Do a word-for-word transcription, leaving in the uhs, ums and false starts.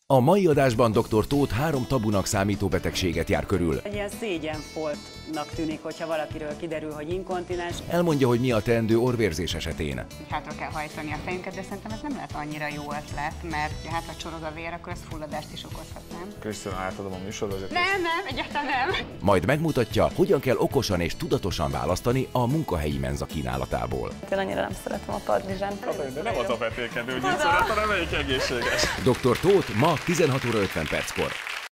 A mai adásban doktor Tóth három tabunak számító betegséget jár körül. Egy ilyen szégyenfoltnak tűnik, hogyha valakiről kiderül, hogy inkontinens. Elmondja, hogy mi a teendő orrvérzés esetén. Hátra kell hajtani a fejünket, de szerintem ez nem lehet annyira jó ötlet, mert ha hátra csorog a vér, akkor ez fulladást is okozhat, nem? Krisztina, átadom a műsorvezetést. Nem, nem, egyáltalán nem. Majd megmutatja, hogyan kell okosan és tudatosan választani a munkahelyi menza kínálatából. Én annyira nem szeretem a padlizsánt. De nem az a vetélkedő, hogy itt szeret, hanem melyik egészséges. doktor Tóth ma tizenhat óra ötven perckor.